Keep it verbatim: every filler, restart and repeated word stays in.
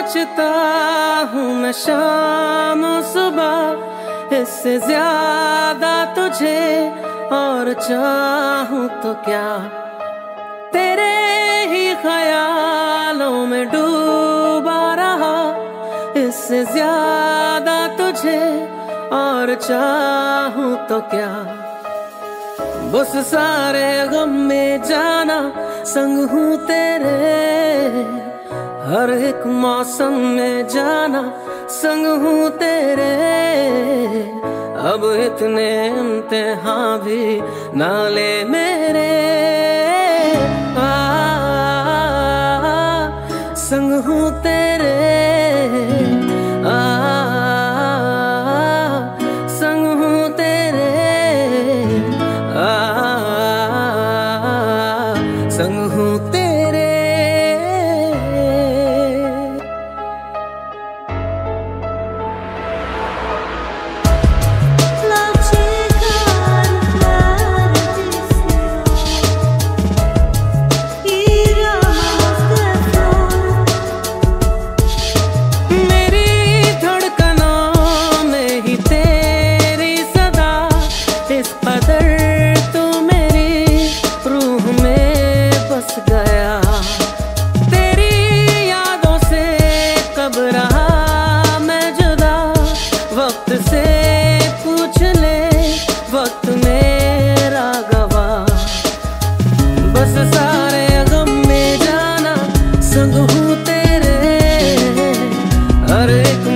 सोचता हूँ मैं शाम सुबह, इससे ज्यादा तुझे और चाहूँ तो क्या। तेरे ही ख्यालों में डूबा रहा, इससे ज्यादा तुझे और चाहूँ तो क्या। बस सारे गम में जाना संग हूँ तेरे, हर एक मौसम में जाना संग हूँ तेरे। अब इतने इम्तिहान भी ना ले मेरे, आ, संग हूँ तेरे, आ, संग हूँ तेरे, आ, संग हूँ तेरे। वक्त से पूछ ले, वक्त मेरा गवाह। बस सारे गम में जाना संग हूँ तेरे, हर एक